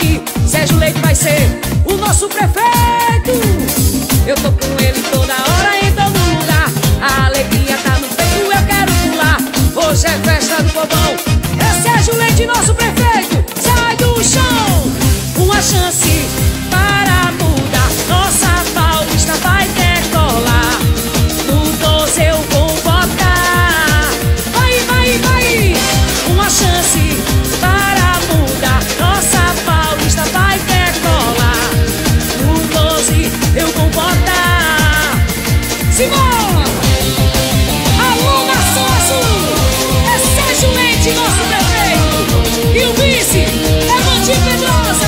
aqui, Sérgio Leite vai ser o nosso prefeito. Eu tô com ele toda hora, em todo lugar. A alegria tá no peito, eu quero pular. Hoje é festa do povão, é Sérgio Leite, nosso prefeito. Sai do chão, uma chance para mudar. Nossa Paulista vai decolar. No 12 eu vou votar. Vai, vai, vai. Uma chance para mudar. Nossa Paulista vai decolar. No 12 eu vou votar. Simbora! Alô, Nação Azul! É Sérgio Leite, nosso prefeito. E o vice é Mandinho Pedrosa.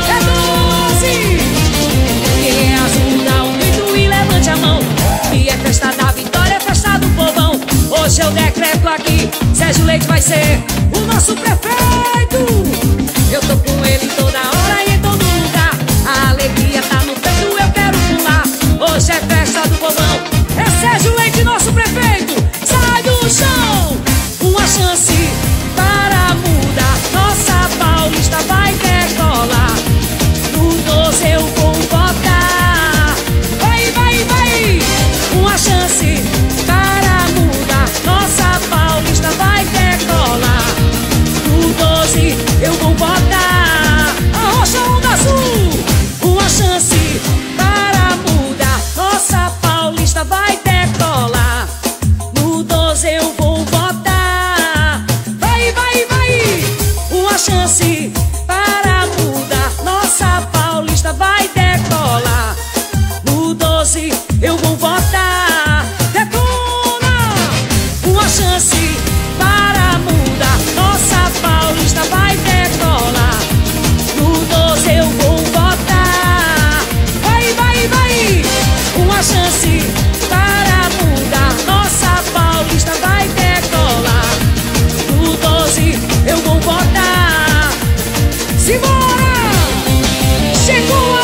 É 12. Quem é azul dá um grito e levante a mão. E é festa da vitória, é festa do povão. Hoje eu decreto aqui, Sérgio Leite vai ser o nosso prefeito. Eu tô com ele toda hora e em todo lugar. A alegria tá no peito, eu quero pular. Hoje é festa do povão, é Sérgio Leite, nosso prefeito. Sai do chão, uma chance para mudar. Nossa Paulista vai decolar. No 12 eu vou votar. Vai, vai, vai. Uma chance para mudar. Nossa Paulista vai decolar. No 12 eu vou votar. Arrocha a onda azul. Uma chance para mudar. Nossa Paulista vai decolar. No 12 eu vou votar. Vai, vai, vai. Uma chance para mudar. Nossa Paulista vai decolar. No 12 eu vou votar. Detona! Uma chance para mudar. Nossa Paulista vai decolar. No 12 eu vou votar. Vai, vai, vai. Uma chance para mudar. Nossa Paulista vai decolar. No 12 eu vou votar. Simbora! Chegou a